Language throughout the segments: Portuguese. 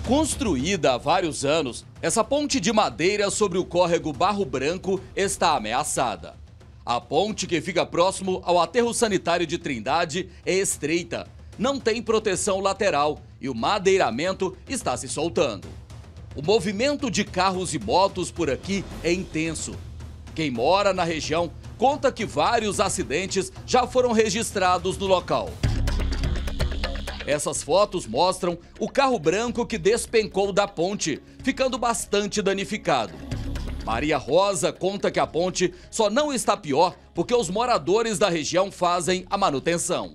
Construída há vários anos, essa ponte de madeira sobre o córrego Barro Branco está ameaçada. A ponte, que fica próximo ao aterro sanitário de Trindade, é estreita, não tem proteção lateral e o madeiramento está se soltando. O movimento de carros e motos por aqui é intenso. Quem mora na região conta que vários acidentes já foram registrados no local. Essas fotos mostram o carro branco que despencou da ponte, ficando bastante danificado. Maria Rosa conta que a ponte só não está pior porque os moradores da região fazem a manutenção.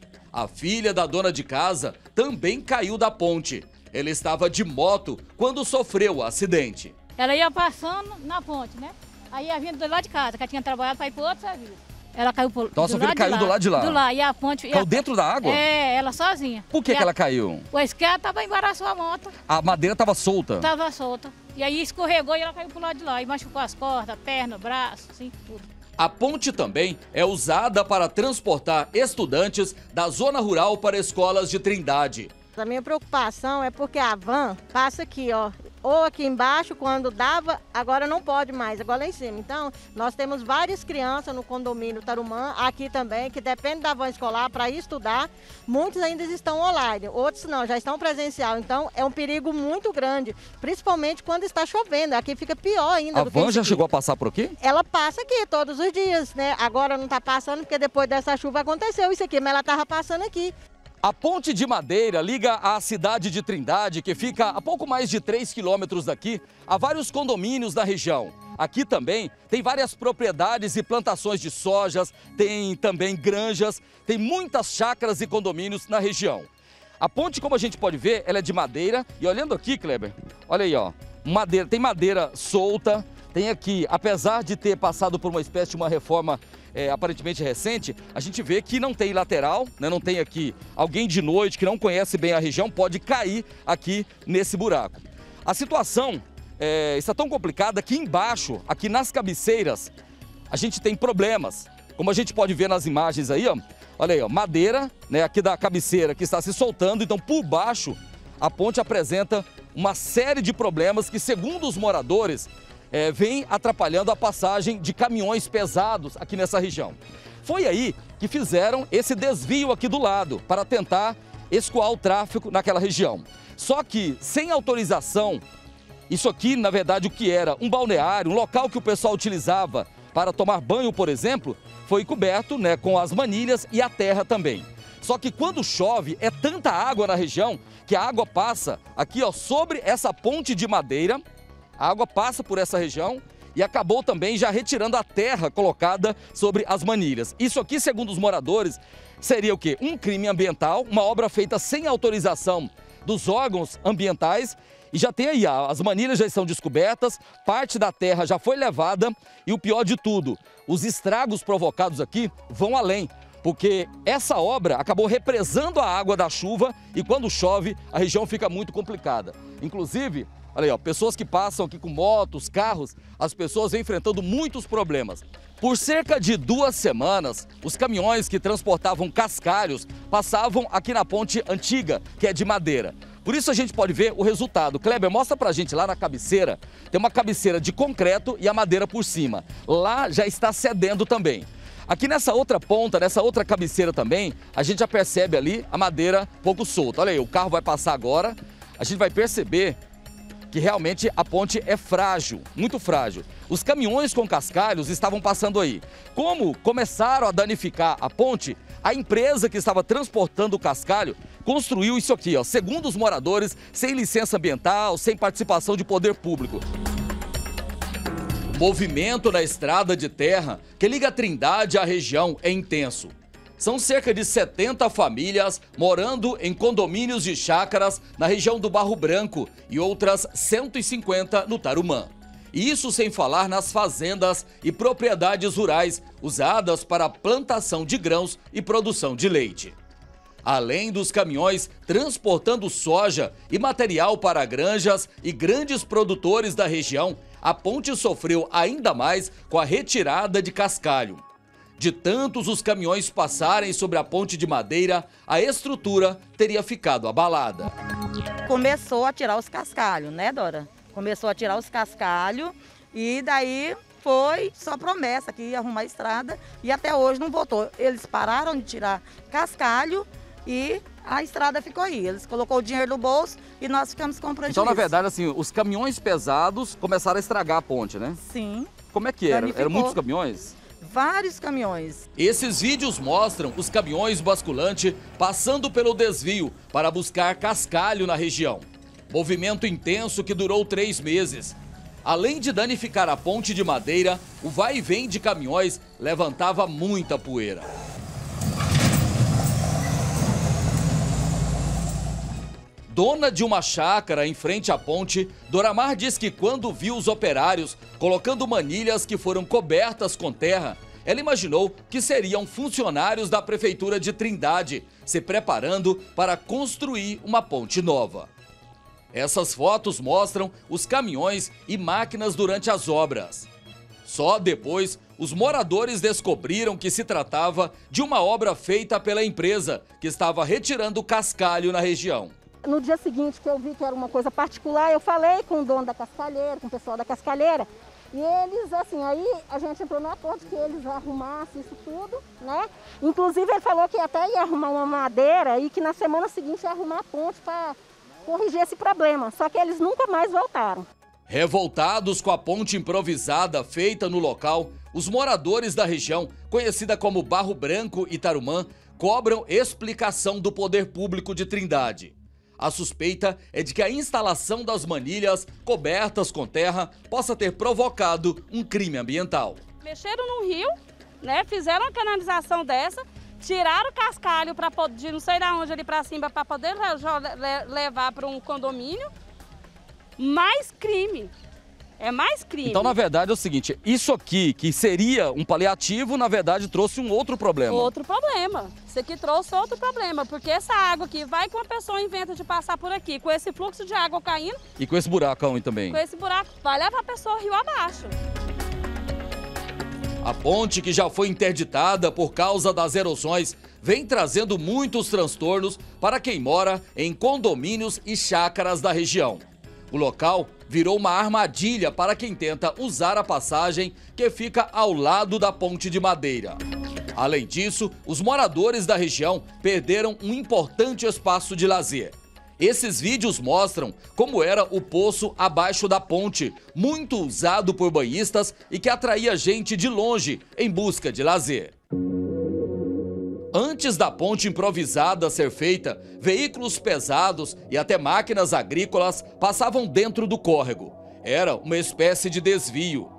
A filha da dona de casa também caiu da ponte. Ela estava de moto quando sofreu o acidente. Ela ia passando na ponte, né? Aí ia vindo do lado de casa, que ela tinha trabalhado para ir para outro serviço. Ela caiu por Então, sua filha caiu do lado de lá? Do lado, e a ponte... Caiu dentro da água? É, ela sozinha. Por que ela caiu? Pois que ela estava embaraçou a moto. A madeira estava solta? Estava solta. E aí escorregou e ela caiu pro lado de lá. E machucou as cordas, perna, braço, assim, tudo. A ponte também é usada para transportar estudantes da zona rural para escolas de Trindade. A minha preocupação é porque a van passa aqui, ó. Ou aqui embaixo, quando dava, agora não pode mais, agora lá em cima. Então, nós temos várias crianças no condomínio Tarumã, aqui também, que depende da van escolar para ir estudar. Muitos ainda estão online, outros não, já estão presencial. Então, é um perigo muito grande, principalmente quando está chovendo. Aqui fica pior ainda. A van já chegou a passar por aqui? Ela passa aqui todos os dias, né? Agora não está passando porque depois dessa chuva aconteceu isso aqui, mas ela estava passando aqui. A ponte de madeira liga a cidade de Trindade, que fica a pouco mais de 3 quilômetros daqui, a vários condomínios da região. Aqui também tem várias propriedades e plantações de sojas, tem também granjas, tem muitas chácaras e condomínios na região. A ponte, como a gente pode ver, ela é de madeira. E olhando aqui, Kleber, olha aí, ó, madeira, tem madeira solta. Tem aqui, apesar de ter passado por uma espécie de uma reforma aparentemente recente, a gente vê que não tem lateral, né? Não tem aqui alguém de noite que não conhece bem a região, pode cair aqui nesse buraco. A situação está tão complicada que embaixo, aqui nas cabeceiras, a gente tem problemas. Como a gente pode ver nas imagens aí, ó, olha aí, ó, madeira, né, aqui da cabeceira que está se soltando, então por baixo a ponte apresenta uma série de problemas que, segundo os moradores, vem atrapalhando a passagem de caminhões pesados aqui nessa região. Foi aí que fizeram esse desvio aqui do lado, para tentar escoar o tráfego naquela região. Só que, sem autorização, isso aqui, na verdade, o que era um balneário, um local que o pessoal utilizava para tomar banho, por exemplo, foi coberto, né, com as manilhas e a terra também. Só que quando chove, é tanta água na região que a água passa aqui, ó, sobre essa ponte de madeira. A água passa por essa região e acabou também já retirando a terra colocada sobre as manilhas. Isso aqui, segundo os moradores, seria o quê? Um crime ambiental, uma obra feita sem autorização dos órgãos ambientais. E já tem aí, as manilhas já estão descobertas, parte da terra já foi levada e o pior de tudo, os estragos provocados aqui vão além. Porque essa obra acabou represando a água da chuva e quando chove a região fica muito complicada. Inclusive, olha aí, ó, pessoas que passam aqui com motos, carros, as pessoas vêm enfrentando muitos problemas. Por cerca de 2 semanas, os caminhões que transportavam cascalhos passavam aqui na ponte antiga, que é de madeira. Por isso a gente pode ver o resultado. Kleber, mostra pra gente lá na cabeceira, tem uma cabeceira de concreto e a madeira por cima. Lá já está cedendo também. Aqui nessa outra ponta, nessa outra cabeceira também, a gente já percebe ali a madeira um pouco solta. Olha aí, o carro vai passar agora, a gente vai perceber que realmente a ponte é frágil, muito frágil. Os caminhões com cascalhos estavam passando aí. Como começaram a danificar a ponte, a empresa que estava transportando o cascalho construiu isso aqui, ó, segundo os moradores, sem licença ambiental, sem participação de poder público. O movimento na estrada de terra que liga Trindade à região é intenso. São cerca de 70 famílias morando em condomínios de chácaras na região do Barro Branco e outras 150 no Tarumã. E isso sem falar nas fazendas e propriedades rurais usadas para a plantação de grãos e produção de leite. Além dos caminhões transportando soja e material para granjas e grandes produtores da região, a ponte sofreu ainda mais com a retirada de cascalho. De tantos os caminhões passarem sobre a ponte de madeira, a estrutura teria ficado abalada. Começou a tirar os cascalhos, né, Dora? Começou a tirar os cascalhos e daí foi só promessa que ia arrumar a estrada e até hoje não voltou. Eles pararam de tirar cascalho e a estrada ficou aí. Eles colocou o dinheiro no bolso e nós ficamos com prejuízo. Então, na verdade, assim, os caminhões pesados começaram a estragar a ponte, né? Sim. Como é que era? Eram muitos caminhões? Vários caminhões. Esses vídeos mostram os caminhões basculante passando pelo desvio para buscar cascalho na região. Movimento intenso que durou 3 meses. Além de danificar a ponte de madeira, o vai e vem de caminhões levantava muita poeira. Dona de uma chácara em frente à ponte, Doramar diz que quando viu os operários colocando manilhas que foram cobertas com terra, ela imaginou que seriam funcionários da Prefeitura de Trindade, se preparando para construir uma ponte nova. Essas fotos mostram os caminhões e máquinas durante as obras. Só depois, os moradores descobriram que se tratava de uma obra feita pela empresa, que estava retirando cascalho na região. No dia seguinte que eu vi que era uma coisa particular, eu falei com o dono da cascalheira, com o pessoal da cascalheira, e eles, assim, aí a gente entrou no acordo que eles arrumassem isso tudo, né? Inclusive ele falou que até ia arrumar uma madeira e que na semana seguinte ia arrumar a ponte para corrigir esse problema, só que eles nunca mais voltaram. Revoltados com a ponte improvisada feita no local, os moradores da região, conhecida como Barro Branco e Tarumã, cobram explicação do poder público de Trindade. A suspeita é de que a instalação das manilhas cobertas com terra possa ter provocado um crime ambiental. Mexeram no rio, né? Fizeram uma canalização dessa, tiraram o cascalho de não sei de onde ali para cima para poder levar para um condomínio. Mais crime. É mais crime. Então, na verdade, é o seguinte, isso aqui, que seria um paliativo, na verdade, trouxe um outro problema. Outro problema. Isso aqui trouxe outro problema, porque essa água aqui vai que uma pessoa inventa de passar por aqui, com esse fluxo de água caindo. E com esse buracão aí também. Com esse buraco, vai levar a pessoa rio abaixo. A ponte, que já foi interditada por causa das erosões, vem trazendo muitos transtornos para quem mora em condomínios e chácaras da região. O local virou uma armadilha para quem tenta usar a passagem que fica ao lado da ponte de madeira. Além disso, os moradores da região perderam um importante espaço de lazer. Esses vídeos mostram como era o poço abaixo da ponte, muito usado por banhistas e que atraía gente de longe em busca de lazer. Antes da ponte improvisada ser feita, veículos pesados e até máquinas agrícolas passavam dentro do córrego. Era uma espécie de desvio.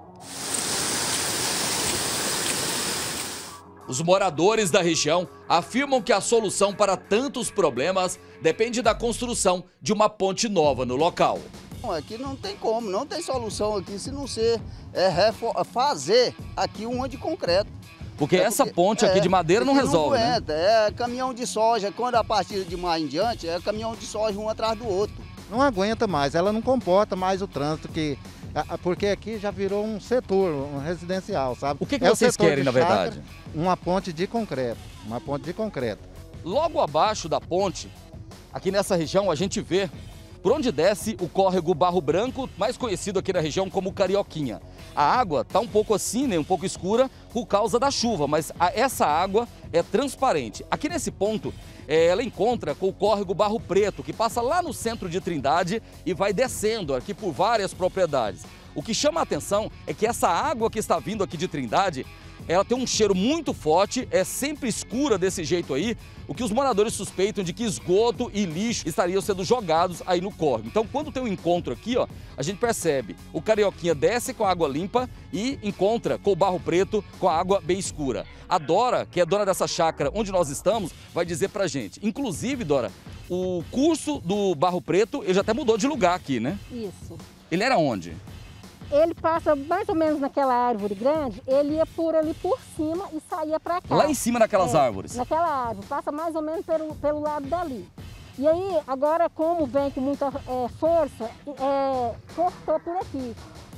Os moradores da região afirmam que a solução para tantos problemas depende da construção de uma ponte nova no local. Aqui não tem como, não tem solução aqui se não ser fazer aqui uma de concreto. Porque essa ponte aqui de madeira não resolve, né? É caminhão de soja, quando a partir de maio em diante, é caminhão de soja um atrás do outro. Não aguenta mais, ela não comporta mais o trânsito, porque aqui já virou um setor, um residencial, sabe? O que vocês querem, na verdade? Uma ponte de concreto, uma ponte de concreto. Logo abaixo da ponte, aqui nessa região, a gente vê por onde desce o córrego Barro Branco, mais conhecido aqui na região como Carioquinha. A água está um pouco assim, né, um pouco escura por causa da chuva, mas essa água é transparente. Aqui nesse ponto, ela encontra com o córrego Barro Preto, que passa lá no centro de Trindade e vai descendo aqui por várias propriedades. O que chama a atenção é que essa água que está vindo aqui de Trindade, ela tem um cheiro muito forte, é sempre escura desse jeito aí, o que os moradores suspeitam de que esgoto e lixo estariam sendo jogados aí no córrego. Então, quando tem um encontro aqui, ó, a gente percebe, o Carioquinha desce com a água limpa e encontra com o Barro Preto com a água bem escura. A Dora, que é dona dessa chácara onde nós estamos, vai dizer pra gente. Inclusive, Dora, o curso do Barro Preto, ele já até mudou de lugar aqui, né? Isso. Ele era onde? Ele passa mais ou menos naquela árvore grande, ele ia por ali por cima e saía para cá. Lá em cima naquelas árvores? Naquela árvore, passa mais ou menos pelo lado dali. E aí, agora como vem com muita força, cortou por aqui.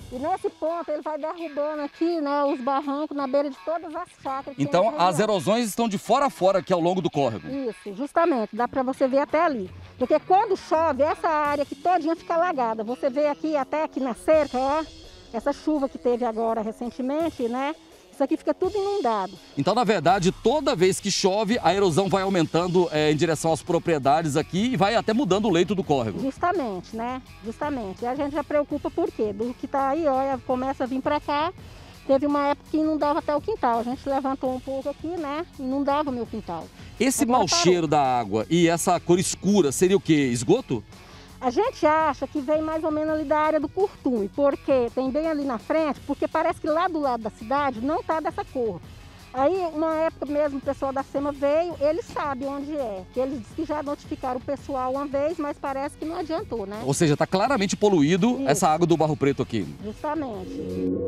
E nesse ponto ele vai derrubando aqui, né, os barrancos na beira de todas as chácaras. Então as erosões estão de fora a fora aqui ao longo do córrego. Isso, justamente, dá para você ver até ali. Porque quando chove, essa área aqui todinha fica alagada. Você vê aqui, até aqui na cerca, ó, essa chuva que teve agora recentemente, né? Isso aqui fica tudo inundado. Então, na verdade, toda vez que chove, a erosão vai aumentando em direção às propriedades aqui e vai até mudando o leito do córrego. Justamente, né? Justamente. E a gente já preocupa por quê? Do que tá aí, olha, começa a vir para cá. Teve uma época que inundava até o quintal. A gente levantou um pouco aqui, né? Inundava o meu quintal. Esse Agora mau cheiro da água e essa cor escura seria o quê? Esgoto? A gente acha que vem mais ou menos ali da área do Curtume, porque tem bem ali na frente, porque parece que lá do lado da cidade não tá dessa cor. Aí, uma época mesmo, o pessoal da SEMA veio, eles sabem onde é. Eles dizem que já notificaram o pessoal uma vez, mas parece que não adiantou, né? Ou seja, está claramente poluído essa água do Barro Preto aqui. Justamente.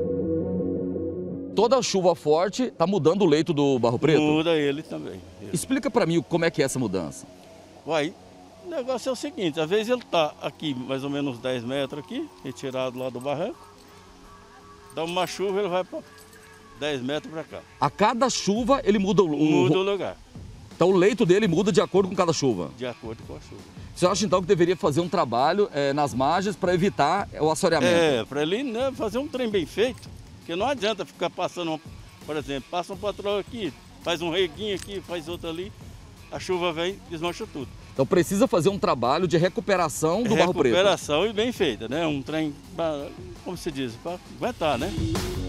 Toda chuva forte está mudando o leito do Barro Preto? Muda ele também. Explica para mim como é que é essa mudança. Uai, o negócio é o seguinte, às vezes ele está aqui mais ou menos 10 metros aqui, retirado lá do barranco. Dá uma chuva, ele vai para 10 metros para cá. A cada chuva ele muda Muda o lugar. Então o leito dele muda de acordo com cada chuva? De acordo com a chuva. Você acha então que deveria fazer um trabalho nas margens para evitar o assoreamento? É, para ele, né, fazer um trem bem feito, porque não adianta ficar passando, por exemplo, passa um patrão aqui, faz um reguinho aqui, faz outro ali, a chuva vem e desmancha tudo. Então precisa fazer um trabalho de recuperação do Barro Preto. Recuperação e bem feita, né? Um trem, como se diz, para aguentar, né?